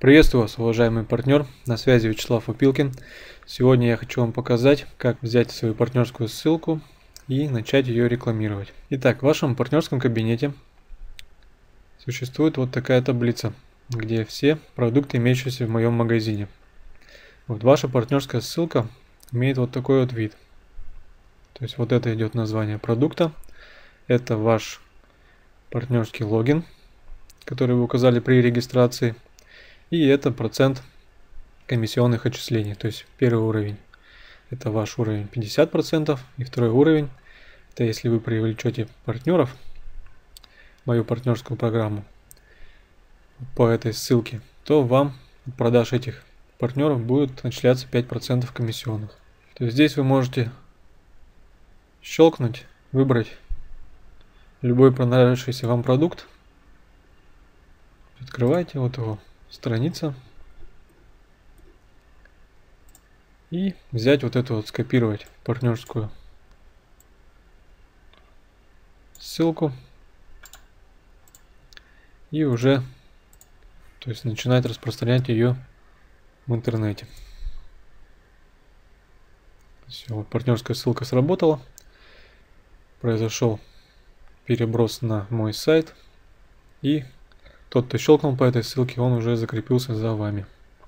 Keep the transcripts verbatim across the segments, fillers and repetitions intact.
Приветствую вас, уважаемый партнер, на связи Вячеслав Опилкин. Сегодня я хочу вам показать, как взять свою партнерскую ссылку и начать ее рекламировать. Итак, в вашем партнерском кабинете существует вот такая таблица, где все продукты, имеющиеся в моем магазине. Вот ваша партнерская ссылка имеет вот такой вот вид. То есть вот это идет название продукта, это ваш партнерский логин, который вы указали при регистрации. И это процент комиссионных отчислений, то есть первый уровень. Это ваш уровень пятьдесят процентов. И второй уровень, это если вы привлечете партнеров в мою партнерскую программу по этой ссылке, то вам от продаж этих партнеров будет начисляться пять процентов комиссионных. То есть здесь вы можете щелкнуть, выбрать любой понравившийся вам продукт. Открывайте вот его. Страница. И взять вот эту вот, скопировать партнерскую ссылку. И уже, то есть начинать распространять ее в интернете. Все, вот партнерская ссылка сработала. Произошел переброс на мой сайт. И тот, кто щелкнул по этой ссылке, он уже закрепился за вами.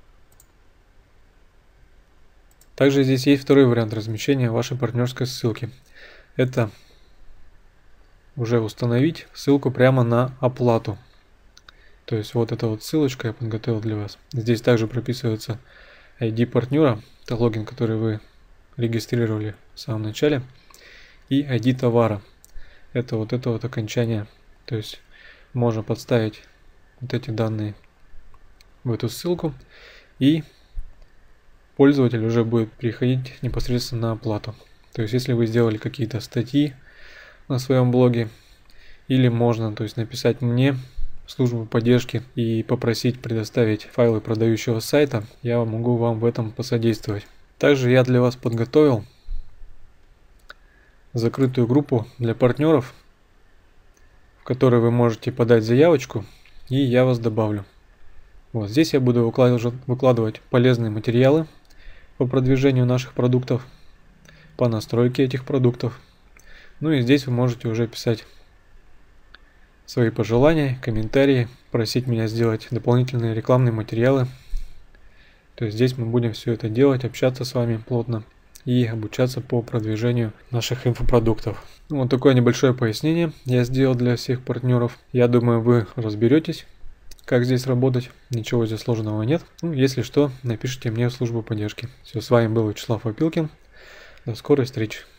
Также здесь есть второй вариант размещения вашей партнерской ссылки. Это уже установить ссылку прямо на оплату. То есть вот эта вот ссылочка я подготовил для вас. Здесь также прописывается ай ди партнера, это логин, который вы регистрировали в самом начале, и ай ди товара. Это вот это вот окончание. То есть можно подставить вот эти данные в эту ссылку, и пользователь уже будет переходить непосредственно на оплату. То есть если вы сделали какие-то статьи на своем блоге, или можно, то есть написать мне в службу поддержки и попросить предоставить файлы продающего сайта, я могу вам в этом посодействовать. Также я для вас подготовил закрытую группу для партнеров, в которой вы можете подать заявочку, и я вас добавлю. Вот здесь я буду выкладывать, выкладывать полезные материалы по продвижению наших продуктов, по настройке этих продуктов. Ну и здесь вы можете уже писать свои пожелания, комментарии, просить меня сделать дополнительные рекламные материалы. То есть здесь мы будем все это делать, общаться с вами плотно и обучаться по продвижению наших инфопродуктов. Вот такое небольшое пояснение я сделал для всех партнеров. Я думаю, вы разберетесь, как здесь работать. Ничего здесь сложного нет. Ну, если что, напишите мне в службу поддержки. Все, с вами был Вячеслав Опилкин. До скорой встречи.